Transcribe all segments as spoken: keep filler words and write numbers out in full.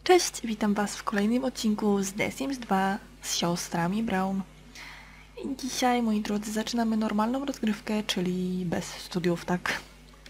Cześć, witam Was w kolejnym odcinku z The Sims dwa z siostrami Brown. I dzisiaj, moi drodzy, zaczynamy normalną rozgrywkę, czyli bez studiów, tak.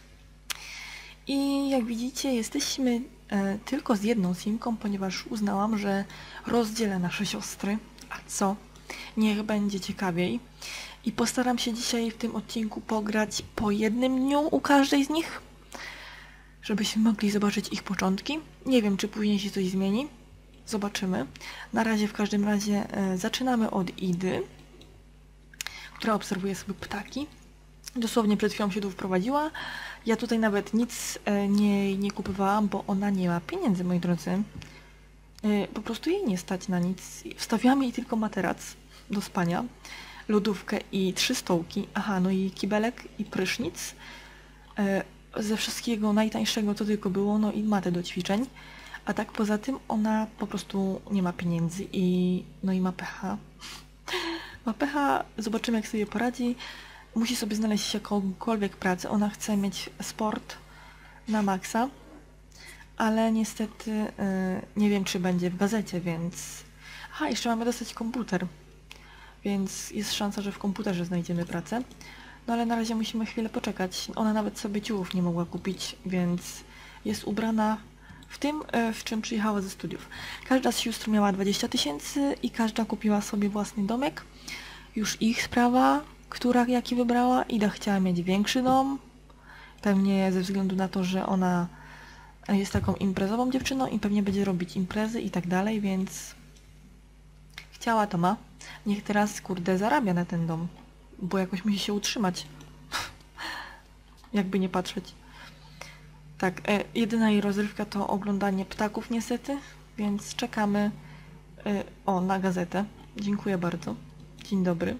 I jak widzicie, jesteśmy e, tylko z jedną simką, ponieważ uznałam, że rozdzielę nasze siostry. A co? Niech będzie ciekawiej. I postaram się dzisiaj w tym odcinku pograć po jednym dniu u każdej z nich, żebyśmy mogli zobaczyć ich początki. Nie wiem, czy później się coś zmieni. Zobaczymy. Na razie w każdym razie e, zaczynamy od Idy, która obserwuje sobie ptaki. Dosłownie przed chwilą się tu wprowadziła. Ja tutaj nawet nic e, nie, nie kupowałam, bo ona nie ma pieniędzy, moi drodzy. E, po prostu jej nie stać na nic. Wstawiłam jej tylko materac do spania, lodówkę i trzy stołki. Aha, no i kibelek i prysznic. E, ze wszystkiego najtańszego to tylko było, no i matę do ćwiczeń. A tak poza tym ona po prostu nie ma pieniędzy i no i ma pecha. Ma pecha, zobaczymy jak sobie poradzi. Musi sobie znaleźć jakąkolwiek pracę. Ona chce mieć sport na maksa, ale niestety yy, nie wiem czy będzie w gazecie, więc... Aha, jeszcze mamy dostać komputer, więc jest szansa, że w komputerze znajdziemy pracę. No ale na razie musimy chwilę poczekać. Ona nawet sobie ciuchów nie mogła kupić, więc jest ubrana w tym, w czym przyjechała ze studiów. Każda z sióstr miała dwadzieścia tysięcy i każda kupiła sobie własny domek. Już ich sprawa, która jaki wybrała. Ida chciała mieć większy dom. Pewnie ze względu na to, że ona jest taką imprezową dziewczyną i pewnie będzie robić imprezy i tak dalej, więc chciała, to ma. Niech teraz, kurde, zarabia na ten dom, bo jakoś musi się utrzymać. Jakby nie patrzeć. Tak, e, jedyna jej rozrywka to oglądanie ptaków niestety, więc czekamy e, o, na gazetę. Dziękuję bardzo. Dzień dobry.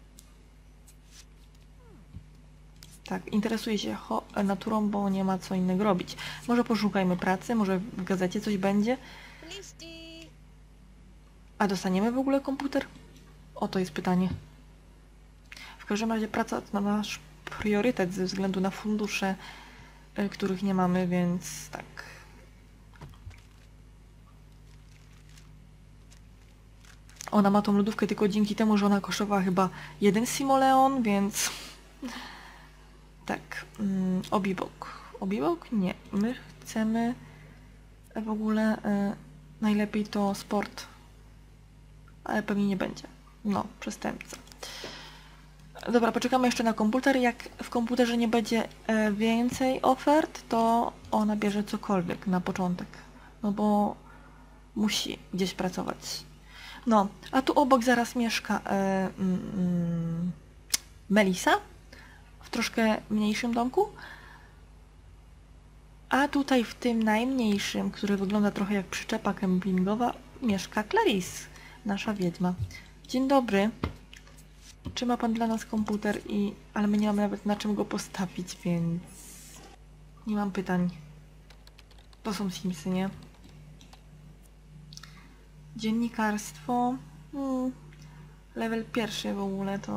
Tak, interesuje się ho naturą, bo nie ma co innego robić. Może poszukajmy pracy, może w gazecie coś będzie. A dostaniemy w ogóle komputer? O, to jest pytanie. W każdym razie praca to nasz priorytet ze względu na fundusze, y, których nie mamy, więc tak. Ona ma tą lodówkę tylko dzięki temu, że ona kosztowała chyba jeden simoleon, więc... Tak. Mm, obibok. Obibok? Nie. My chcemy w ogóle y, najlepiej to sport. Ale pewnie nie będzie. No, przestępca. Dobra, poczekamy jeszcze na komputer. Jak w komputerze nie będzie e, więcej ofert, to ona bierze cokolwiek na początek. No bo musi gdzieś pracować. No, a tu obok zaraz mieszka e, mm, Melisa w troszkę mniejszym domku. A tutaj w tym najmniejszym, który wygląda trochę jak przyczepa kempingowa, mieszka Clarice, nasza wiedźma. Dzień dobry. Czy ma pan dla nas komputer i... Ale my nie mamy nawet na czym go postawić, więc... Nie mam pytań. To są Simsy, nie? Dziennikarstwo... Hmm. Level pierwszy w ogóle to...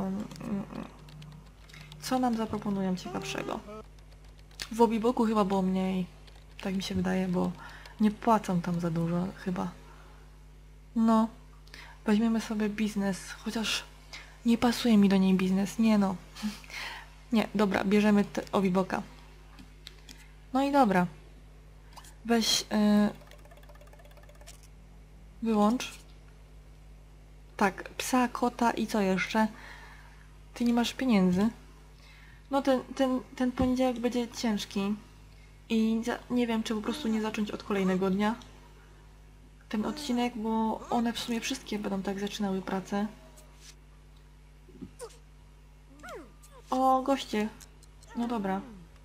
Co nam zaproponują ciekawszego? W Obiboku chyba było mniej. Tak mi się wydaje, bo nie płacą tam za dużo chyba. No. Weźmiemy sobie biznes, chociaż... Nie pasuje mi do niej biznes, nie no. Nie, dobra, bierzemy Obiboka. No i dobra. Weź... Yy... Wyłącz. Tak, psa, kota i co jeszcze? Ty nie masz pieniędzy. No ten, ten, ten poniedziałek będzie ciężki. I nie wiem, czy po prostu nie zacząć od kolejnego dnia. Ten odcinek, bo one w sumie wszystkie będą tak zaczynały pracę. O, goście. No dobra.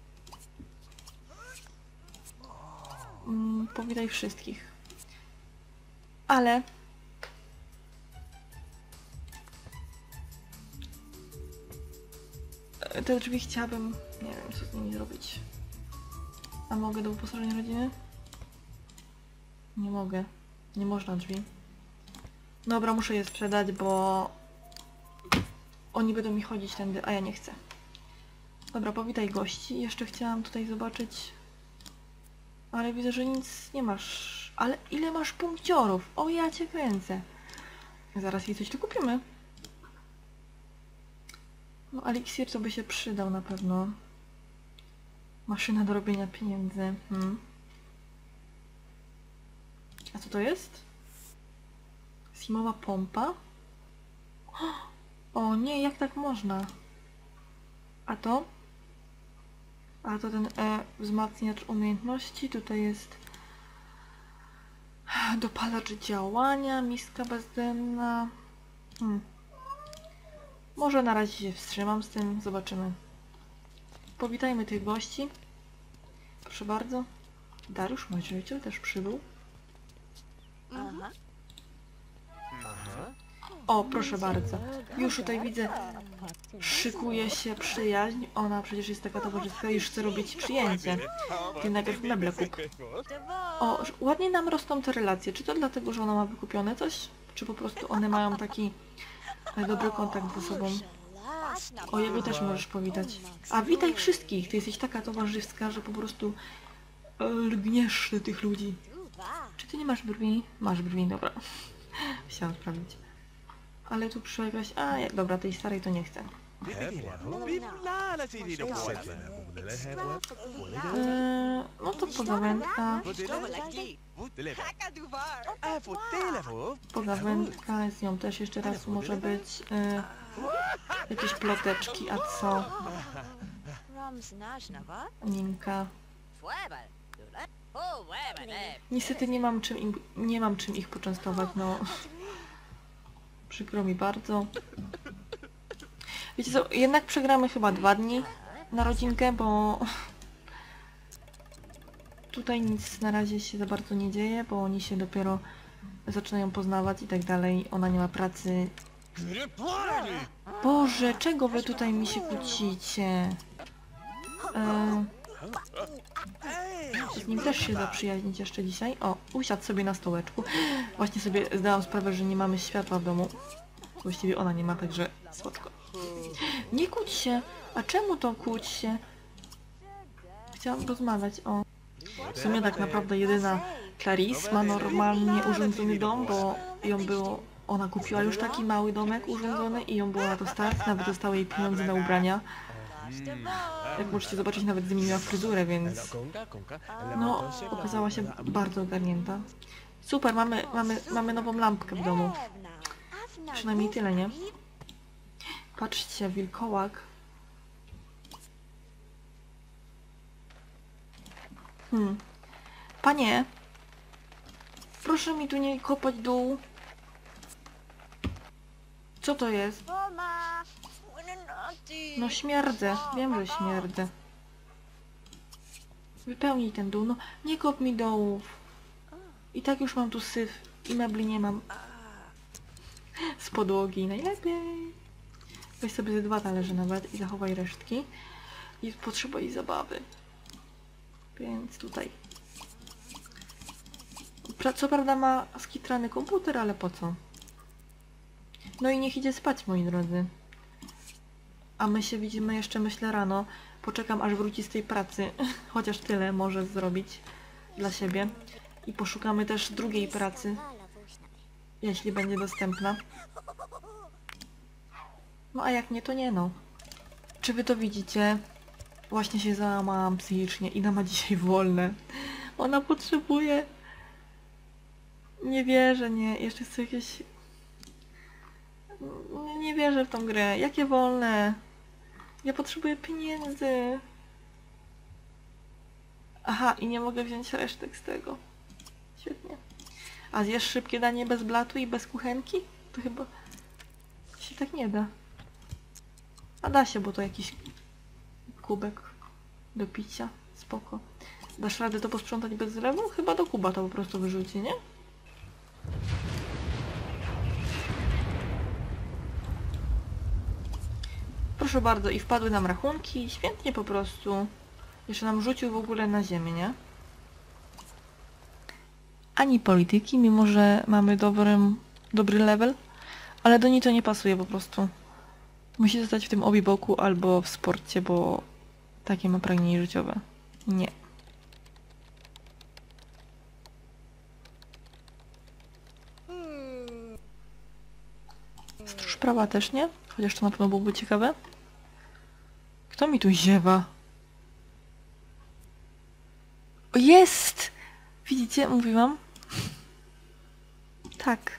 Mm, powitaj wszystkich. Ale... Te drzwi chciałabym... Nie wiem, co z nimi zrobić. A mogę do uposażenia rodziny? Nie mogę. Nie można drzwi. Dobra, muszę je sprzedać, bo... Oni będą mi chodzić tędy, a ja nie chcę. Dobra, powitaj gości. Jeszcze chciałam tutaj zobaczyć... Ale widzę, że nic nie masz. Ale ile masz punkciorów? O, ja cię kręcę. Zaraz jej coś tu kupimy. No, eliksir to by się przydał na pewno. Maszyna do robienia pieniędzy. Hmm. A co to jest? Simowa pompa? O nie, jak tak można? A to? A to ten e, wzmacniacz umiejętności. Tutaj jest dopalacz działania, miska bezdenna. Hmm. Może na razie się wstrzymam z tym, zobaczymy. Powitajmy tych gości. Proszę bardzo. Dariusz, mój życiel, też przybył. Aha. O, proszę bardzo. Już tutaj widzę, szykuje się przyjaźń. Ona przecież jest taka towarzyska i już chce robić przyjęcie. Ty najpierw meble kup. O, ładnie nam rosną te relacje. Czy to dlatego, że ona ma wykupione coś? Czy po prostu one mają taki e, dobry kontakt ze sobą? O, jego też możesz powitać. A witaj wszystkich! Ty jesteś taka towarzyska, że po prostu e, lgniesz do tych ludzi. Czy ty nie masz brwi? Masz brwi, dobra. Chciałam sprawdzić. Ale tu przyszła jakaś... A, ja, dobra, tej starej to nie chcę. Eee, no to pogawędka. Pogawędka, z nią też jeszcze raz może być. Eee, jakieś ploteczki, a co? Ninka. Niestety nie mam czym im, nie mam czym ich poczęstować, no. Przykro mi bardzo. Wiecie co, jednak przegramy chyba dwa dni na rodzinkę, bo tutaj nic na razie się za bardzo nie dzieje, bo oni się dopiero zaczynają poznawać i tak dalej. Ona nie ma pracy. Boże, czego wy tutaj mi się kłócicie? E, z nim też się zaprzyjaźnić jeszcze dzisiaj. O, usiadł sobie na stołeczku. Właśnie sobie zdałam sprawę, że nie mamy światła w domu. Właściwie ona nie ma, także słodko. Nie kłóć się! A czemu to kłóć się? Chciałam rozmawiać o... W sumie tak naprawdę jedyna Clarice ma normalnie urządzony dom, bo ją było... Ona kupiła już taki mały domek urządzony i ją było na to stać, nawet dostała jej pieniądze na ubrania. Jak możecie zobaczyć, nawet zmieniła fryzurę, więc... No, okazała się bardzo ogarnięta. Super, mamy, mamy, mamy nową lampkę w domu. Przynajmniej tyle, nie? Patrzcie, wilkołak. Hmm. Panie! Proszę mi tu nie kopać dół. Co to jest? No śmierdzę. Wiem, że śmierdzę. Wypełnij ten dół. No nie kop mi dołów. I tak już mam tu syf. I mebli nie mam. Z podłogi najlepiej. Weź sobie ze dwa talerze nawet i zachowaj resztki. I potrzebuję zabawy. Więc tutaj. Pra co prawda ma skitrany komputer, ale po co? No i niech idzie spać, moi drodzy. A my się widzimy jeszcze, myślę, rano. Poczekam, aż wróci z tej pracy. Chociaż tyle może zrobić dla siebie. I poszukamy też drugiej pracy. Jeśli będzie dostępna. No a jak nie, to nie no. Czy wy to widzicie? Właśnie się załamałam psychicznie. Ida ma dzisiaj wolne. Ona potrzebuje... Nie wierzę, nie. Jeszcze chcę jakieś... Nie, nie wierzę w tą grę. Jakie wolne? Ja potrzebuję pieniędzy. Aha, i nie mogę wziąć resztek z tego. Świetnie. A zjesz szybkie danie bez blatu i bez kuchenki? To chyba się tak nie da. A da się, bo to jakiś kubek do picia. Spoko. Dasz radę to posprzątać bez zlewu? Chyba do kuba to po prostu wyrzuci, nie? Proszę bardzo, i wpadły nam rachunki. Świetnie po prostu. Jeszcze nam rzucił w ogóle na ziemię, nie? Ani polityki, mimo że mamy dobrym, dobry level. Ale do niej to nie pasuje po prostu. Musi zostać w tym obiboku albo w sporcie, bo takie ma pragnienie życiowe. Nie. sprawa też nie? Chociaż to na pewno byłoby ciekawe. Kto mi tu ziewa? O, jest! Widzicie? Mówiłam. Tak.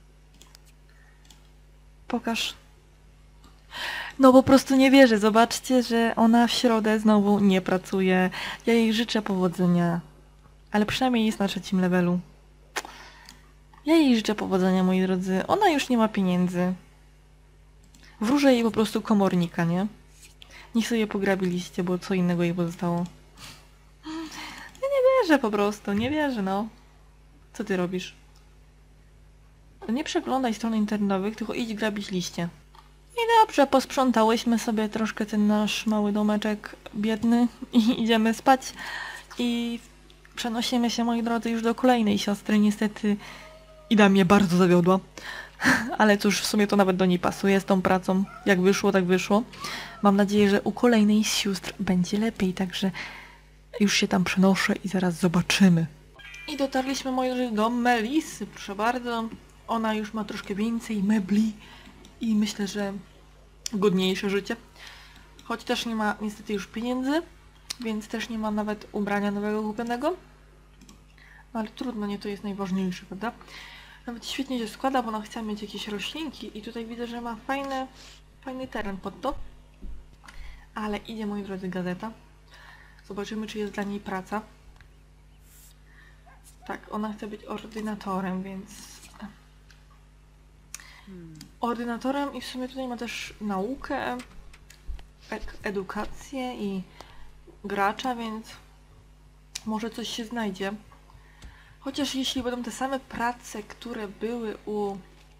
Pokaż. No po prostu nie wierzę. Zobaczcie, że ona w środę znowu nie pracuje. Ja jej życzę powodzenia. Ale przynajmniej jest na trzecim levelu. Ja jej życzę powodzenia, moi drodzy. Ona już nie ma pieniędzy. Wróżę jej po prostu komornika, nie? Niech sobie pograbiliście, bo co innego jej pozostało. Ja nie wierzę po prostu, nie wierzę, no. Co ty robisz? Nie przeglądaj stron internetowych, tylko idź grabić liście. I dobrze, posprzątałyśmy sobie troszkę ten nasz mały domeczek biedny i idziemy spać. I przenosimy się, moi drodzy, już do kolejnej siostry. Niestety Ida mnie bardzo zawiodła. Ale cóż, w sumie to nawet do niej pasuje z tą pracą. Jak wyszło, tak wyszło. Mam nadzieję, że u kolejnej z sióstr będzie lepiej, także już się tam przenoszę i zaraz zobaczymy. I dotarliśmy, moi drodzy, do Melisy, proszę bardzo. Ona już ma troszkę więcej mebli i myślę, że godniejsze życie. Choć też nie ma niestety już pieniędzy, więc też nie ma nawet ubrania nowego kupionego. Ale trudno, nie to jest najważniejsze, prawda? Nawet świetnie się składa, bo ona chciała mieć jakieś roślinki i tutaj widzę, że ma fajny, fajny teren pod to. Ale idzie, moi drodzy, gazeta. Zobaczymy, czy jest dla niej praca. Tak, ona chce być ordynatorem, więc... Ordynatorem i w sumie tutaj ma też naukę, ek edukację i gracza, więc może coś się znajdzie. Chociaż jeśli będą te same prace, które były u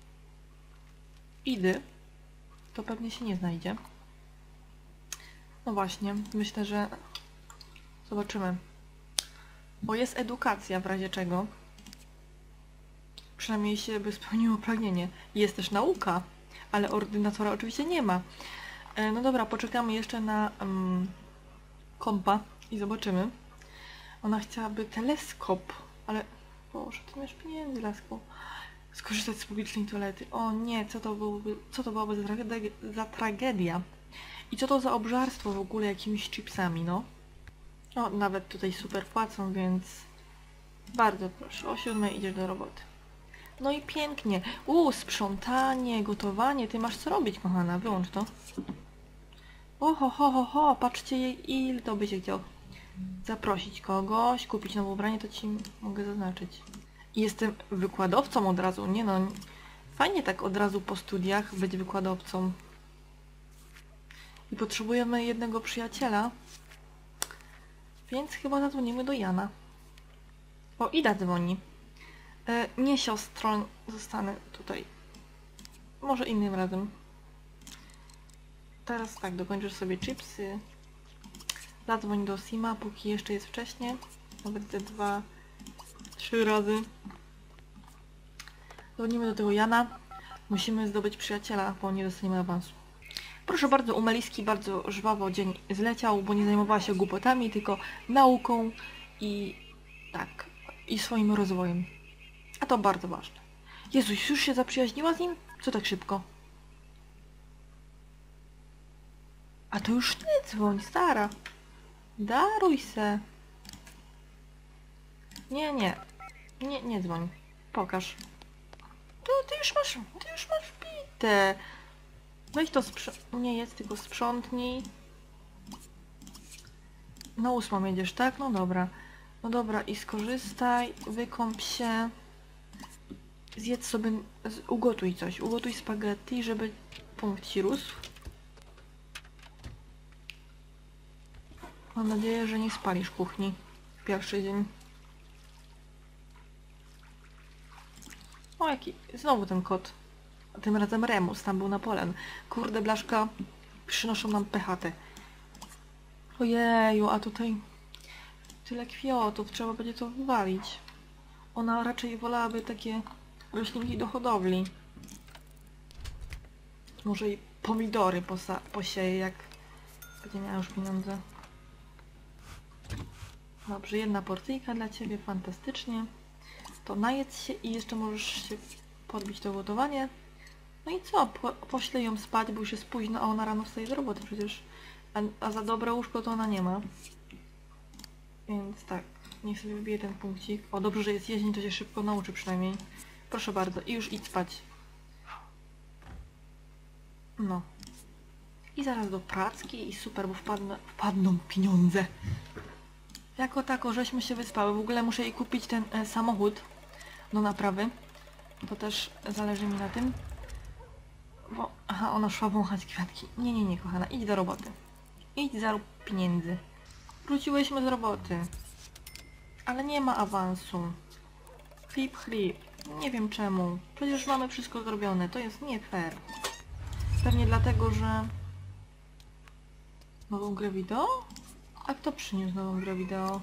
Idy, to pewnie się nie znajdzie. No właśnie, myślę, że zobaczymy. Bo jest edukacja w razie czego. Przynajmniej się by spełniło pragnienie. Jest też nauka, ale ordynatora oczywiście nie ma. E, no dobra, poczekamy jeszcze na um, kompa i zobaczymy. Ona chciałaby teleskop, ale... Boże, ty masz pieniędzy, lasku. Skorzystać z publicznej toalety. O nie, co to byłoby, co to byłaby za, trage za tragedia? I co to za obżarstwo w ogóle jakimiś chipsami, no? O, nawet tutaj super płacą, więc... Bardzo proszę, o siódmej idziesz do roboty. No i pięknie. Uuu, sprzątanie, gotowanie. Ty masz co robić, kochana. Wyłącz to. Oho, ho, ho, ho. Patrzcie jej, ile to by się chciał. Zaprosić kogoś, kupić nowe ubranie, to ci mogę zaznaczyć. I jestem wykładowcą od razu. Nie no, fajnie tak od razu po studiach być wykładowcą. I potrzebujemy jednego przyjaciela. Więc chyba zadzwonimy do Jana. O, Ida dzwoni. E, nie siostrą, zostanę tutaj. Może innym razem. Teraz tak, dokończysz sobie chipsy. Zadzwoń do Sima, póki jeszcze jest wcześnie. Nawet te dwa, trzy razy. Dzwonimy do tego Jana. Musimy zdobyć przyjaciela, bo nie dostaniemy awansu. Proszę bardzo, u Meliski bardzo żwawo dzień zleciał, bo nie zajmowała się głupotami, tylko nauką i tak, i swoim rozwojem. A to bardzo ważne. Jezus, już się zaprzyjaźniła z nim? Co tak szybko? A to już nie dzwoń, stara. Daruj se. Nie, nie. Nie, nie dzwoń. Pokaż. To ty już masz, ty już masz bite. Weź to sprząt... Nie jedz, tylko sprzątnij. Na ósmą jedziesz, tak? No dobra. No dobra, i skorzystaj, wykąp się. Zjedz sobie... Ugotuj coś. Ugotuj spaghetti, żeby punkt ci rósł. Mam nadzieję, że nie spalisz kuchni w pierwszy dzień. O, jaki... Znowu ten kot. A tym razem Remus, tam był Napoleon. Kurde, blaszka, przynoszą nam pechatę. Ojeju, a tutaj tyle kwiatów, trzeba będzie to wywalić. Ona raczej wolałaby takie roślinki do hodowli. Może i pomidory posa posieje, jak będzie miała już pieniądze. Dobrze, jedna porcyjka dla ciebie, fantastycznie. To najedz się i jeszcze możesz się podbić to gotowanie. No i co? Po, poślę ją spać, bo już jest późno, a ona rano wstaje z roboty przecież. A, a za dobre łóżko to ona nie ma. Więc tak, niech sobie wybije ten punkcik. O, dobrze, że jest jesień, to się szybko nauczy przynajmniej. Proszę bardzo, i już idź spać. No. I zaraz do pracki i super, bo wpadnę, wpadną pieniądze. Jako tako, żeśmy się wyspały. W ogóle muszę jej kupić ten e, samochód do naprawy. To też zależy mi na tym. Bo, aha, ona szła wąchać kwiatki. Nie, nie, nie, kochana, idź do roboty. Idź, zarób pieniędzy. Wróciłyśmy z roboty. Ale nie ma awansu. Chlip, chlip. Nie wiem czemu. Przecież mamy wszystko zrobione. To jest nie fair. Pewnie dlatego, że... Nową grę wideo? A kto przyniósł nową grę wideo?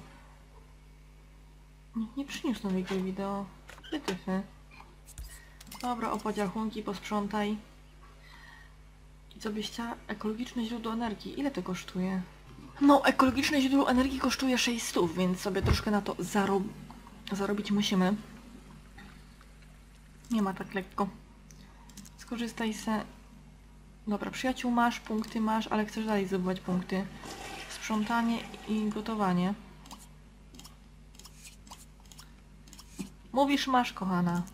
Nikt nie przyniósł nowej gry wideo. Wytyfy. Dobra, opodziachunki, posprzątaj. I co byś chciała? Ekologiczne źródło energii. Ile to kosztuje? No, ekologiczne źródło energii kosztuje sześćset, więc sobie troszkę na to zarob... zarobić musimy. Nie ma tak lekko. Skorzystaj se... Dobra, przyjaciół masz, punkty masz, ale chcesz dalej zdobywać punkty. Sprzątanie i gotowanie. Mówisz masz, kochana.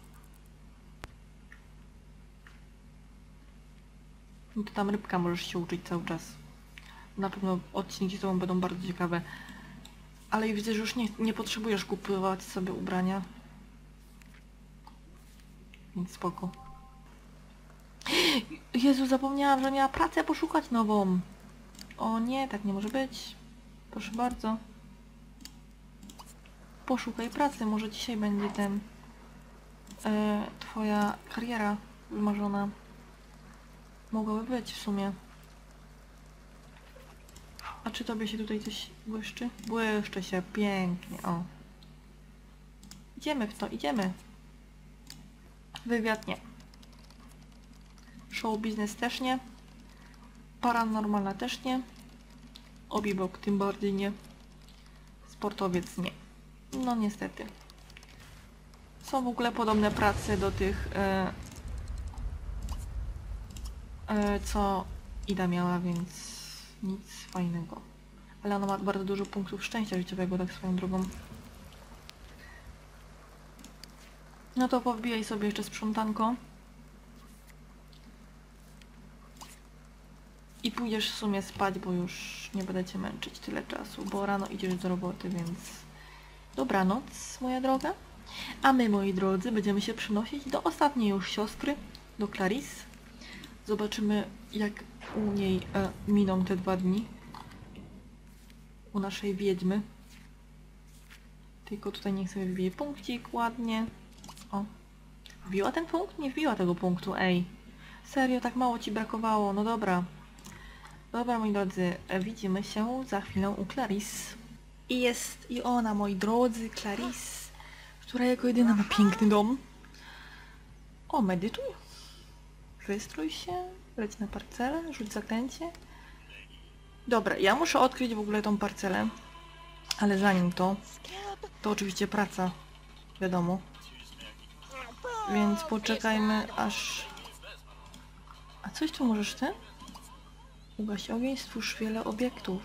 No to tam rybka możesz się uczyć cały czas. Na pewno odcinki z tobą będą bardzo ciekawe. Ale widzę, że już nie, nie potrzebujesz kupować sobie ubrania. Więc spoko. Jezu, zapomniałam, że miała pracę poszukać nową. O nie, tak nie może być. Proszę bardzo. Poszukaj pracy, może dzisiaj będzie ten... E, twoja kariera wymarzona. Mogłaby być w sumie. A czy tobie się tutaj coś błyszczy? Błyszczy się, pięknie, o. Idziemy w to, idziemy. Wywiad nie. Show biznes też nie. Paranormalna też nie. Obibok tym bardziej nie. Sportowiec nie. No niestety. Są w ogóle podobne prace do tych, e, e, co Ida miała, więc nic fajnego. Ale ona ma bardzo dużo punktów szczęścia życiowego, tak swoją drogą. No to powbijaj sobie jeszcze sprzątanko. I pójdziesz w sumie spać, bo już nie będę cię męczyć tyle czasu, bo rano idziesz do roboty, więc dobranoc, moja droga. A my, moi drodzy, będziemy się przenosić do ostatniej już siostry, do Clarice. Zobaczymy, jak u niej e, miną te dwa dni. U naszej wiedźmy. Tylko tutaj niech sobie wbije punkcik ładnie. O. Wbiła ten punkt? Nie wbiła tego punktu, ej. Serio, tak mało ci brakowało, no dobra. Dobra, moi drodzy, widzimy się za chwilę u Clarice. I jest i ona, moi drodzy, Clarice, która jako jedyna ma piękny dom. O, medytuj. Wystrój się, leć na parcelę, rzuć zaklęcie. Dobra, ja muszę odkryć w ogóle tą parcelę. Ale zanim to, to oczywiście praca, wiadomo. Więc poczekajmy aż... A coś tu możesz ty? Ugaś ogień, stwórz wiele obiektów.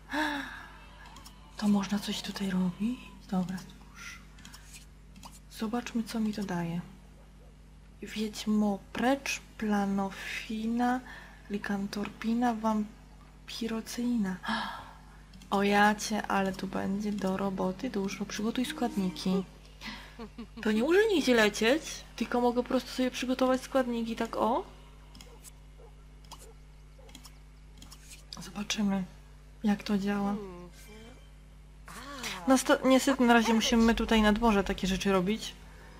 To można coś tutaj robić? Dobra, stwórz. Zobaczmy, co mi to daje. Wiedźmo precz, planofina, likantorpina, wampirocyina. O jacie, ale tu będzie do roboty dużo. Przygotuj składniki. To nie muszę nigdzie lecieć, tylko mogę po prostu sobie przygotować składniki, tak o. Zobaczymy, jak to działa. No niestety na razie musimy tutaj na dworze takie rzeczy robić.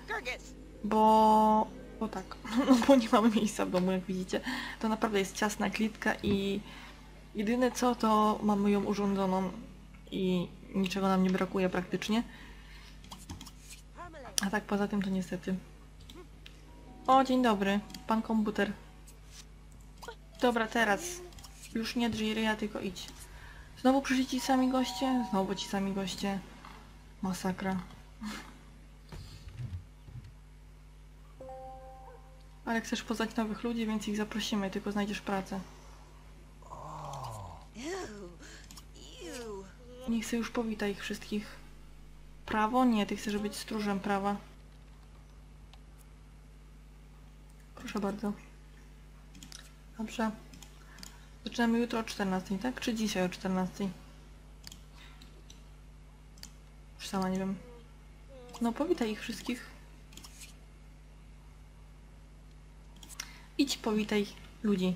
Bo... bo tak. No bo nie mamy miejsca w domu, jak widzicie. To naprawdę jest ciasna klitka i... jedyne co, to mamy ją urządzoną i niczego nam nie brakuje praktycznie. A tak poza tym to niestety. O, dzień dobry. Pan komputer. Dobra, teraz. Już nie drzyj ryja, tylko idź. Znowu przyszli ci sami goście? Znowu ci sami goście. Masakra. Ale chcesz poznać nowych ludzi, więc ich zaprosimy, tylko znajdziesz pracę. Nie chcę już powitać ich wszystkich. Prawo? Nie, ty chcesz być stróżem prawa. Proszę bardzo. Dobrze. Zaczynamy jutro o czternastej, tak? Czy dzisiaj o czternastej? Już sama nie wiem. No powitaj ich wszystkich. Idź powitaj ludzi.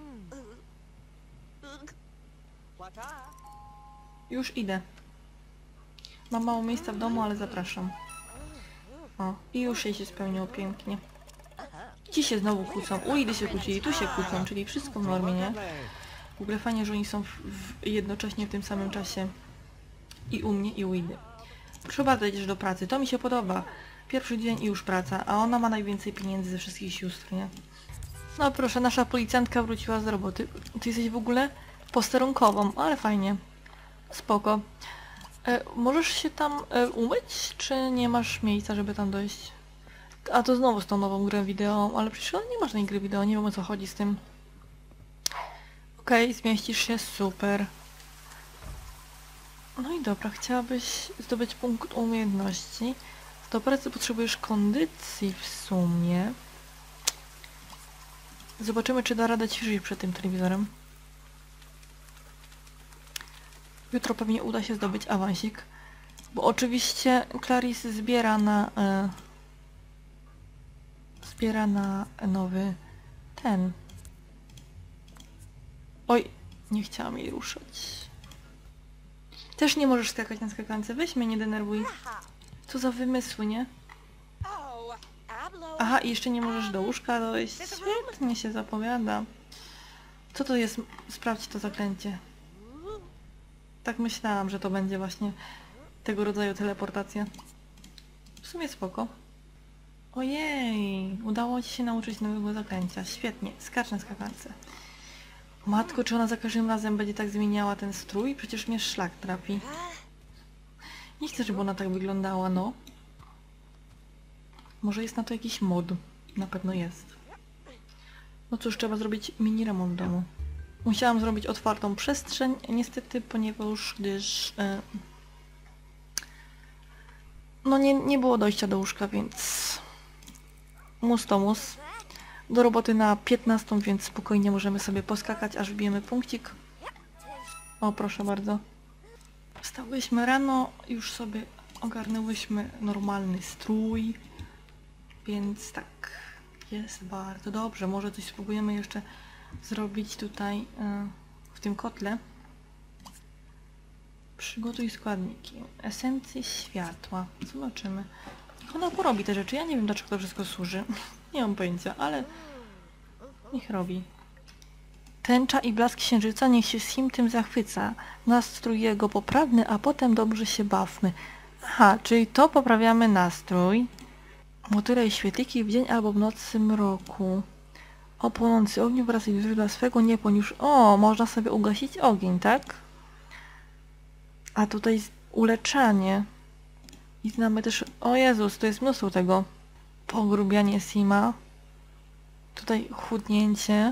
Już idę. Mam mało miejsca w domu, ale zapraszam. O, i już jej się spełniło pięknie. Ci się znowu kłócą, u Idy się kłócili, tu się kłócą, czyli wszystko w normie, nie? W ogóle fajnie, że oni są w, w, jednocześnie w tym samym czasie. I u mnie, i u Idy. Proszę bardzo, idziesz do pracy, to mi się podoba. Pierwszy dzień i już praca, a ona ma najwięcej pieniędzy ze wszystkich sióstr, nie? No proszę, nasza policjantka wróciła z roboty. Ty jesteś w ogóle posterunkową, ale fajnie. Spoko. E, możesz się tam e, umyć, czy nie masz miejsca, żeby tam dojść? A to znowu z tą nową grę wideo, ale przecież nie masz tej gry wideo, nie wiem o co chodzi z tym. Okej, okay, zmieścisz się, super. No i dobra, chciałabyś zdobyć punkt umiejętności. Do pracy potrzebujesz kondycji w sumie. Zobaczymy, czy da radę ćwiczyć przed tym telewizorem. Jutro pewnie uda się zdobyć awansik. Bo oczywiście Clarice zbiera na... E, zbiera na nowy... ten. Oj, nie chciałam jej ruszać. Też nie możesz skakać na skakance. Weź mnie, nie denerwuj. Co za wymysły, nie? Aha, i jeszcze nie możesz do łóżka dojść. Świetnie się zapowiada. Co to jest? Sprawdź to zaklęcie. Tak myślałam, że to będzie właśnie tego rodzaju teleportacja. W sumie spoko. Ojej, udało ci się nauczyć nowego zaklęcia. Świetnie, skacz na skakance. Matko, czy ona za każdym razem będzie tak zmieniała ten strój? Przecież mnie szlak trafi. Nie chcę, żeby ona tak wyglądała, no. Może jest na to jakiś mod. Na pewno jest. No cóż, trzeba zrobić mini remont w domu. Musiałam zrobić otwartą przestrzeń, niestety, ponieważ gdyż... E, no nie, nie było dojścia do łóżka, więc... Mus to mus. Do roboty na piętnastą, więc spokojnie możemy sobie poskakać, aż wbijemy punkcik. O, proszę bardzo. Wstałyśmy rano, już sobie ogarnęłyśmy normalny strój. Więc tak, jest bardzo dobrze. Może coś spróbujemy jeszcze zrobić tutaj yy, w tym kotle. Przygotuj składniki. Esencje światła. Zobaczymy. Niech ona porobi te rzeczy. Ja nie wiem, dlaczego to wszystko służy. Nie mam pojęcia, ale niech robi. Tęcza i blask księżyca, niech się sim tym zachwyca. Nastrój jego poprawny, a potem dobrze się bawmy. Aha, czyli to poprawiamy nastrój. Motyle i świetliki w dzień albo w nocy mroku. O płonący ogniu wraz z źródła swego nie poniósł. O, można sobie ugasić ogień, tak? A tutaj uleczanie. I znamy też... O Jezus, to jest mnóstwo tego. Pogrubianie Sima. Tutaj chudnięcie.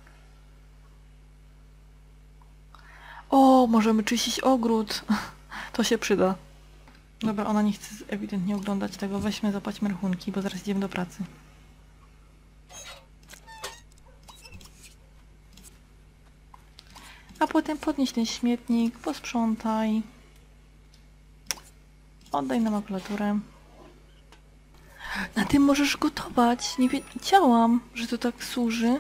O, możemy czyścić ogród. To się przyda. Dobra, ona nie chce ewidentnie oglądać tego. Weźmy, zapłaćmy rachunki, bo zaraz idziemy do pracy. A potem podnieś ten śmietnik, posprzątaj. Oddaj nam makulaturę. Na tym możesz gotować. Nie wiedziałam, że to tak służy.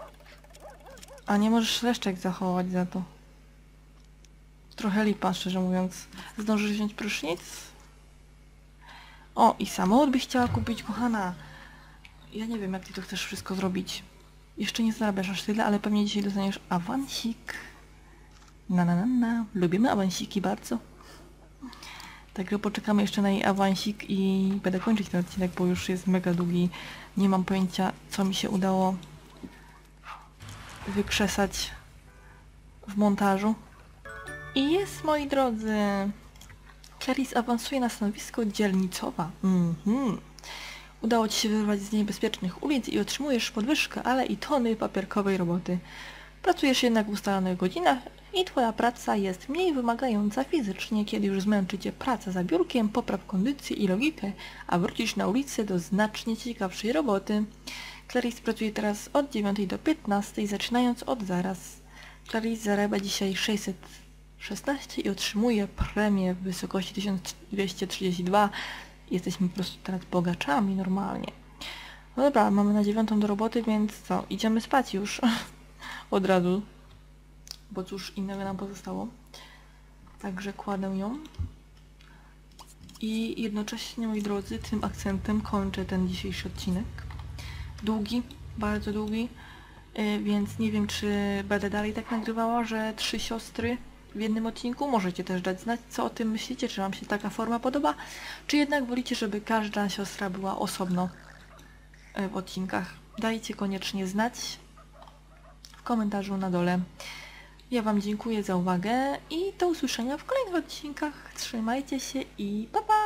A nie możesz resztek zachować za to. Trochę lipa, szczerze mówiąc. Zdążysz wziąć prysznic? O, i samochód byś chciała kupić, kochana. Ja nie wiem, jak ty to chcesz wszystko zrobić. Jeszcze nie zarabiasz aż tyle, ale pewnie dzisiaj dostaniesz awansik. Na na na na. Lubimy awansiki bardzo. Także poczekamy jeszcze na jej awansik i będę kończyć ten odcinek, bo już jest mega długi. Nie mam pojęcia, co mi się udało wykrzesać w montażu. I jest, moi drodzy. Clarice awansuje na stanowisko dzielnicowa. Mhm. Udało Ci się wyrwać z niebezpiecznych ulic i otrzymujesz podwyżkę, ale i tony papierkowej roboty. Pracujesz jednak w ustalonych godzinach i Twoja praca jest mniej wymagająca fizycznie, kiedy już zmęczy Cię praca za biurkiem, popraw kondycję i logikę, a wrócisz na ulicę do znacznie ciekawszej roboty. Clarice pracuje teraz od dziewiątej do piętnastej, zaczynając od zaraz. Clarice zarabia dzisiaj sześćset szesnaście i otrzymuje premię w wysokości tysiąc dwieście trzydzieści dwa. Jesteśmy po prostu teraz bogaczami normalnie. No dobra, mamy na dziewiątą do roboty, więc co? Idziemy spać już. Od razu. Bo cóż innego nam pozostało. Także kładę ją. I jednocześnie, moi drodzy, tym akcentem kończę ten dzisiejszy odcinek. Długi, bardzo długi. Yy, więc nie wiem, czy będę dalej tak nagrywała, że trzy siostry w jednym odcinku. Możecie też dać znać, co o tym myślicie, czy wam się taka forma podoba, czy jednak wolicie, żeby każda siostra była osobno w odcinkach. Dajcie koniecznie znać w komentarzu na dole. Ja wam dziękuję za uwagę i do usłyszenia w kolejnych odcinkach. Trzymajcie się i pa pa!